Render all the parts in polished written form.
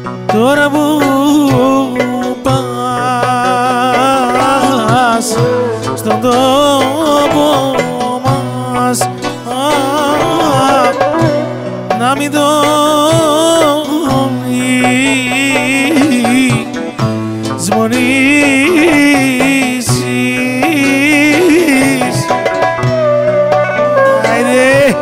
Τώρα που πας στον τόπο μας, να μην το σμονήσεις. Άιντε.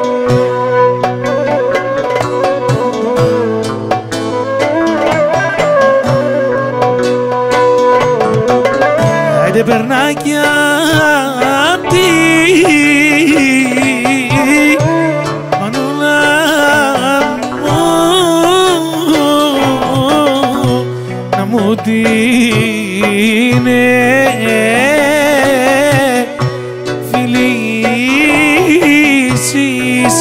Άιντε περνάκια απ' τη μανούλα μου, να μου την φιλήσεις.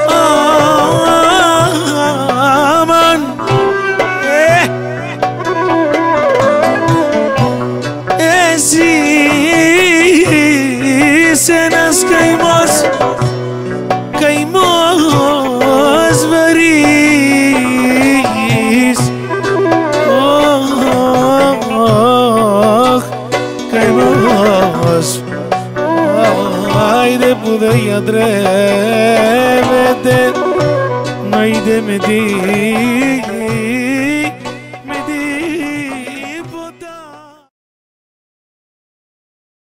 Αμάν, εσύ είσαι ένας καημός, καημός βαρύς. Καημός, άιντε που δεν γιατρεύεται, άιντε με τη